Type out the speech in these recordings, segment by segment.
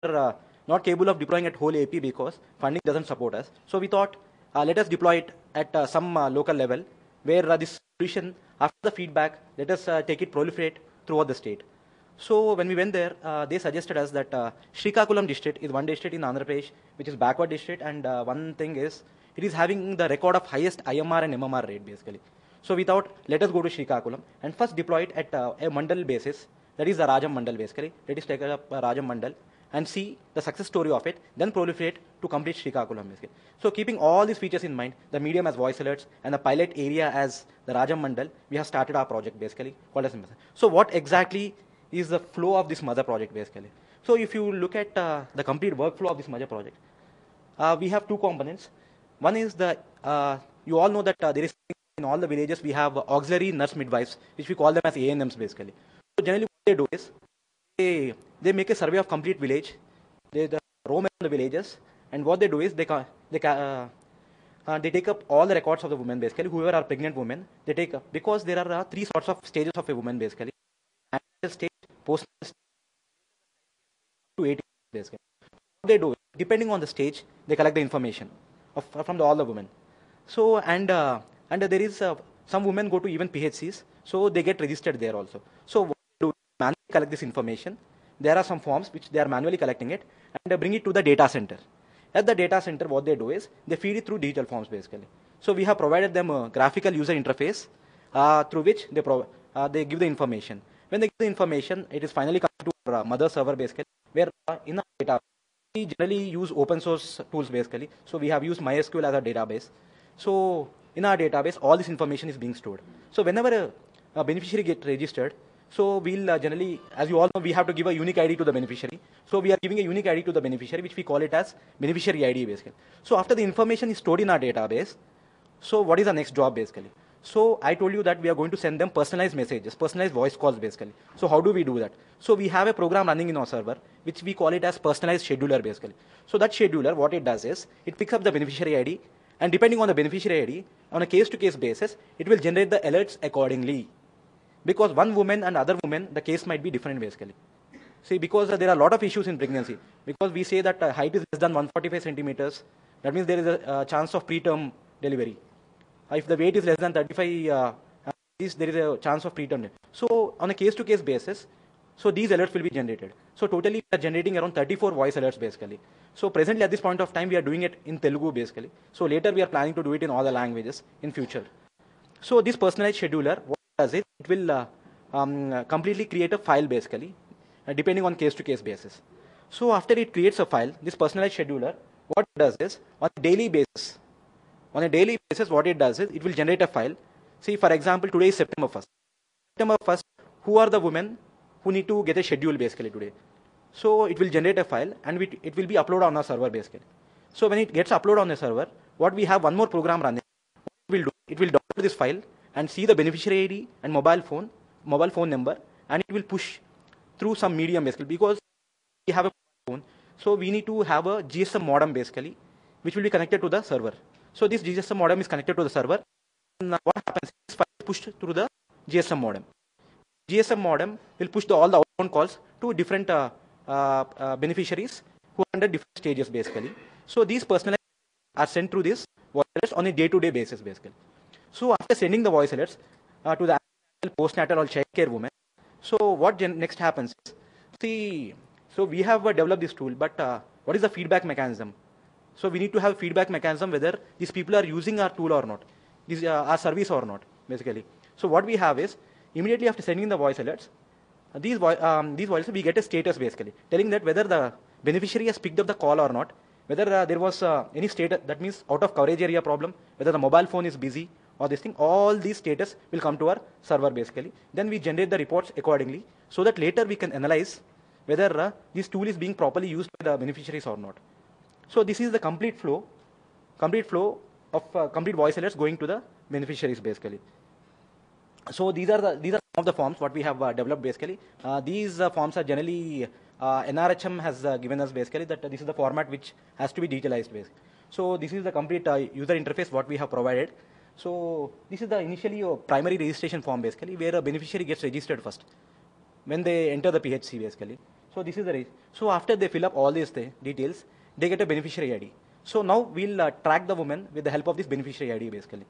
are not capable of deploying at whole AP because funding doesn't support us. So we thought, let us deploy it at some local level where this solution, after the feedback, let us take it proliferate throughout the state. So when we went there, they suggested us that Srikakulam district is one district in Andhra Pradesh, which is backward district, and one thing is, it is having the record of highest IMR and MMR rate basically. So we thought, let us go to Srikakulam and first deploy it at a mandal basis, that is the Rajam Mandal basically. Let us take up Rajam Mandal and see the success story of it, then proliferate to complete Srikakulam basically. So keeping all these features in mind, the medium as voice alerts and the pilot area as the Rajam Mandal, we have started our project basically called as Mother. So what exactly is the flow of this Mother project basically? So if you look at the complete workflow of this Mother project, we have two components. One is the, you all know that there is in all the villages we have auxiliary nurse midwives, which we call them as ANMs basically. So generally what they do is, they make a survey of complete village, they roam around the villages, and what they do is they take up all the records of the women basically, whoever are pregnant women, they take up, because there are three sorts of stages of a woman basically. Stage, post to 18 basically. What they do, depending on the stage, they collect the information from all the women. So and there is some women go to even PHCs, so they get registered there also. So what they do, manually collect this information. There are some forms which they are manually collecting it and they bring it to the data center. At the data center, what they do is they feed it through digital forms basically. So we have provided them a graphical user interface through which they give the information. When they give the information, it is finally coming to our mother server basically, where in our data, we generally use open source tools basically. So we have used MySQL as a database. So in our database, all this information is being stored. So whenever a beneficiary gets registered, so we'll generally, as you all know, we have to give a unique ID to the beneficiary. So we are giving a unique ID to the beneficiary, which we call it as beneficiary ID basically. So after the information is stored in our database, so what is the next job basically? So I told you that we are going to send them personalized messages, personalized voice calls basically. So how do we do that? So we have a program running in our server, which we call it as personalized scheduler basically. So that scheduler, what it does is, it picks up the beneficiary ID, and depending on the beneficiary ID, on a case-to-case basis, it will generate the alerts accordingly. Because one woman and other woman, the case might be different basically. See, because there are a lot of issues in pregnancy. Because we say that height is less than 145 centimeters, that means there is a chance of preterm delivery. If the weight is less than 35, there is a chance of preterm. So on a case-to-case basis, so these alerts will be generated. So totally we are generating around 34 voice alerts basically. So presently at this point of time, we are doing it in Telugu basically. So later we are planning to do it in all the languages in future. So this personalized scheduler, what does it? It will completely create a file basically, depending on case-to-case basis. So after it creates a file, this personalized scheduler, what it does is, on a daily basis, what it does is, it will generate a file. See, for example, today is September 1st. September 1st, who are the women who need to get a schedule basically today? So it will generate a file and it will be uploaded on our server basically. So when it gets uploaded on the server, what we have one more program running. What it will do, it will download this file and see the beneficiary ID and mobile phone number, and it will push through some medium basically, because we have a phone. So we need to have a GSM modem basically, which will be connected to the server. So this GSM modem is connected to the server. And what happens is, this file is pushed through the GSM modem. GSM modem will push all the outbound calls to different beneficiaries who are under different stages basically. So these personalized are sent through this voice alerts on a day-to-day basis basically. So after sending the voice alerts to the postnatal or child care woman, so what next happens is, see, so we have developed this tool, but what is the feedback mechanism? So we need to have a feedback mechanism whether these people are using our tool or not, our service or not basically. So what we have is, immediately after sending the voice alerts, these voices, we get a status basically, telling that whether the beneficiary has picked up the call or not, whether there was any status, that means out of coverage area problem, whether the mobile phone is busy or this thing, all these status will come to our server basically. Then we generate the reports accordingly, so that later we can analyze whether this tool is being properly used by the beneficiaries or not. So this is the complete flow of complete voice alerts going to the beneficiaries basically. So these are some of the forms what we have developed basically. These forms are generally NRHM has given us basically that this is the format which has to be digitalized basically. So this is the complete user interface what we have provided. So this is the initially a primary registration form basically, where a beneficiary gets registered first when they enter the PHC basically. So this is the so after they fill up all these details, they get a beneficiary ID. So now we'll track the woman with the help of this beneficiary ID basically.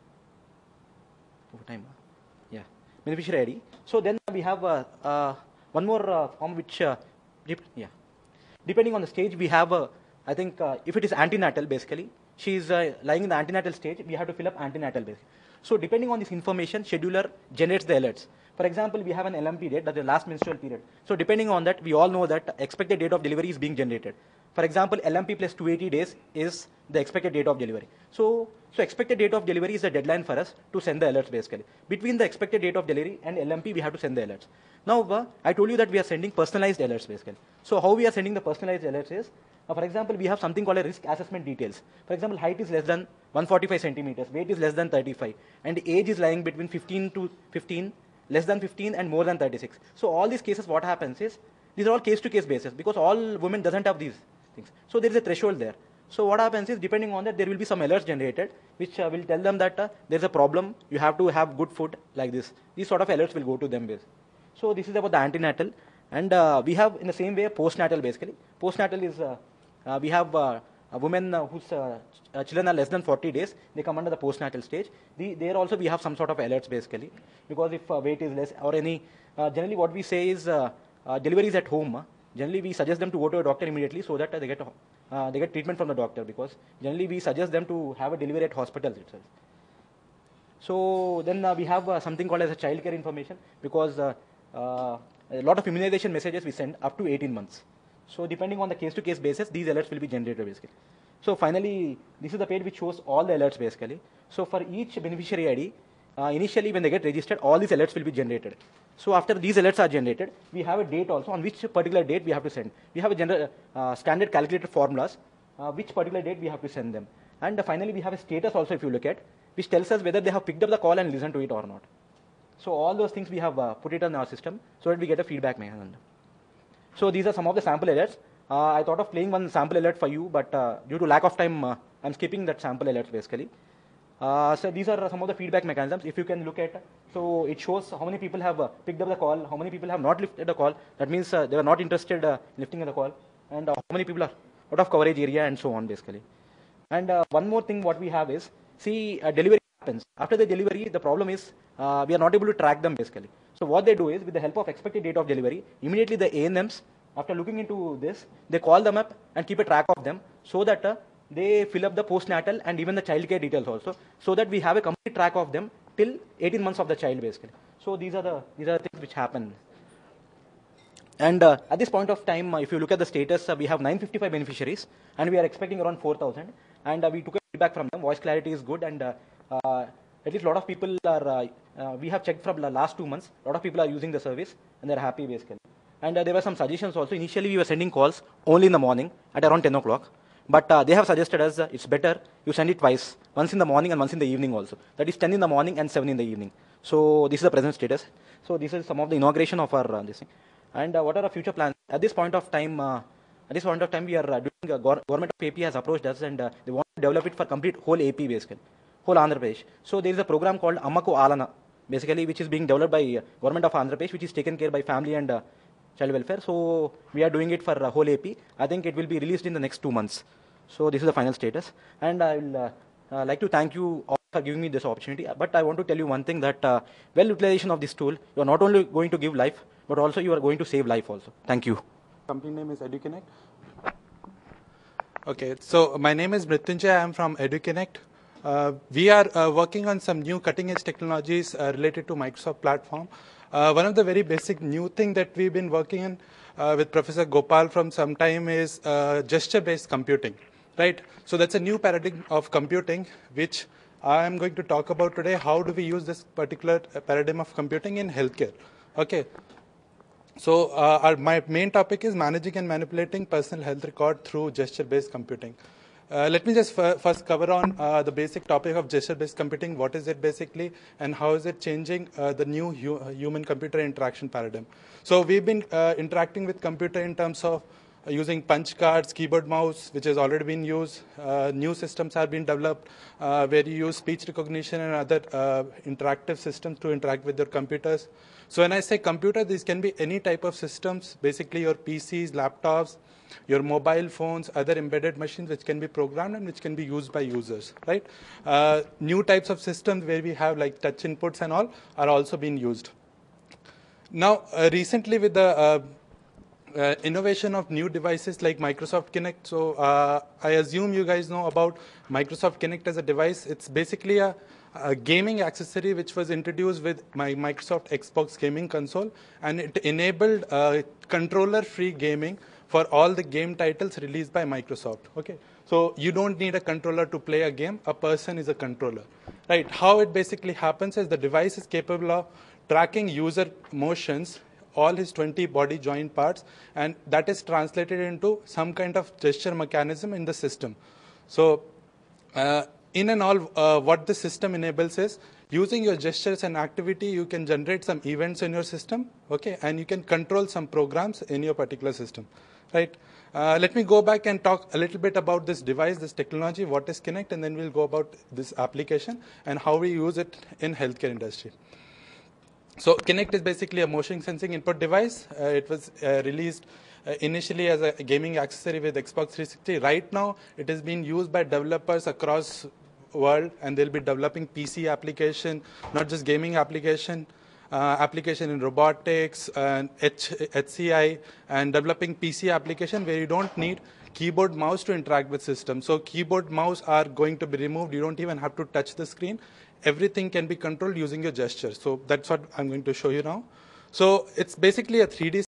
Over time, yeah, beneficiary ID. So then we have one more form which, depending on the stage, we have I think if it is antenatal basically, she is lying in the antenatal stage, we have to fill up antenatal basically. So depending on this information, scheduler generates the alerts. For example, we have an LMP date, that's the last menstrual period. So depending on that, we all know that expected date of delivery is being generated. For example, LMP plus 280 days is the expected date of delivery. So expected date of delivery is the deadline for us to send the alerts basically. Between the expected date of delivery and LMP, we have to send the alerts. Now, I told you that we are sending personalized alerts basically. So how we are sending the personalized alerts is, for example, we have something called a risk assessment details. For example, height is less than 145 centimeters, weight is less than 35, and age is lying between 15 to 15, less than 15 and more than 36. So all these cases, what happens is, these are all case-to-case basis because all women doesn't have these things. So there is a threshold there. So what happens is, depending on that, there will be some alerts generated, which will tell them that there's a problem, you have to have good food like this. These sort of alerts will go to them basically. So this is about the antenatal. And we have, in the same way, postnatal basically. Postnatal is, we have a woman whose children are less than 40 days, they come under the postnatal stage. There also we have some sort of alerts basically, because if weight is less or any, generally what we say is deliveries at home. Generally we suggest them to go to a doctor immediately so that they get treatment from the doctor, because generally we suggest them to have a delivery at hospitals itself. So then we have something called as a child care information, because a lot of immunization messages we send up to 18 months. So depending on the case-to-case basis, these alerts will be generated basically. So finally, this is the page which shows all the alerts basically. So for each beneficiary ID, initially when they get registered, all these alerts will be generated. So after these alerts are generated, we have a date also on which particular date we have to send. We have a general standard calculated formulas, which particular date we have to send them. And finally, we have a status also, if you look at, which tells us whether they have picked up the call and listened to it or not. So all those things we have put it on our system so that we get a feedback mechanism. So these are some of the sample alerts. I thought of playing one sample alert for you, but due to lack of time, I'm skipping that sample alerts basically. So these are some of the feedback mechanisms. If you can look at, so it shows how many people have picked up the call, how many people have not lifted the call. That means they were not interested in lifting the call, and how many people are out of coverage area, and so on basically. And one more thing what we have is, see, delivery happens. After the delivery, the problem is we are not able to track them basically. So what they do is, with the help of expected date of delivery, immediately the ANMs, after looking into this, they call them up and keep a track of them so that they fill up the postnatal and even the child care details also, so that we have a complete track of them till 18 months of the child basically. So these are the things which happen. And at this point of time, if you look at the status, we have 955 beneficiaries, and we are expecting around 4,000. And we took a feedback from them. Voice clarity is good, and at least a lot of people are. We have checked from the last 2 months. A lot of people are using the service, and they're happy basically. And there were some suggestions also. Initially, we were sending calls only in the morning at around 10 o'clock. But they have suggested us it's better you send it twice, once in the morning and once in the evening also. That is 10 in the morning and 7 in the evening. So this is the present status. So this is some of the inauguration of our this thing. And what are our future plans? At this point of time, we are doing. Government of AP has approached us, and they want to develop it for complete whole AP basically, whole Andhra Pradesh. So there is a program called Ammaku Alana, basically, which is being developed by government of Andhra Pradesh, which is taken care by family and child welfare. So we are doing it for whole AP. I think it will be released in the next 2 months. So this is the final status. And I will like to thank you all for giving me this opportunity. But I want to tell you one thing, that well utilization of this tool, you are not only going to give life, but also you are going to save life also. Thank you. Company name is EduConnect. Okay, so my name is Mrityunjay. I am from EduConnect. We are working on some new cutting edge technologies related to Microsoft platform. One of the very basic new thing that we've been working in with Professor Gopal from some time is gesture-based computing, right? So that's a new paradigm of computing, which I am going to talk about today. How do we use this particular paradigm of computing in healthcare? Okay. So my main topic is managing and manipulating personal health record through gesture-based computing. Let me just first cover on the basic topic of gesture-based computing. What is it basically, and how is it changing the new human-computer interaction paradigm? So we've been interacting with computer in terms of using punch cards, keyboard, mouse, which has already been used. New systems have been developed where you use speech recognition and other interactive systems to interact with your computers. So when I say computer, these can be any type of systems, basically your PCs, laptops, your mobile phones, other embedded machines which can be programmed and which can be used by users, right? New types of systems where we have like touch inputs and all are also being used. Now, recently with the innovation of new devices like Microsoft Kinect. So I assume you guys know about Microsoft Kinect as a device. It's basically a gaming accessory which was introduced with my Microsoft Xbox gaming console, and it enabled controller-free gaming for all the game titles released by Microsoft. Okay, so you don't need a controller to play a game. A person is a controller, right? How it basically happens is the device is capable of tracking user motions, all his 20 body joint parts, and that is translated into some kind of gesture mechanism in the system. So in and all, what the system enables is, using your gestures and activity, you can generate some events in your system, okay, and you can control some programs in your particular system, right? Let me go back and talk a little bit about this device, this technology, what is Kinect, and then we'll go about this application and how we use it in healthcare industry. So Kinect is basically a motion sensing input device. It was released initially as a gaming accessory with Xbox 360. Right now, it is being used by developers across world, and they'll be developing PC application, not just gaming application, application in robotics and HCI, and developing PC application where you don't need keyboard mouse to interact with systems. So keyboard mouse are going to be removed. You don't even have to touch the screen. Everything can be controlled using your gestures. So that's what I'm going to show you now. So it's basically a 3D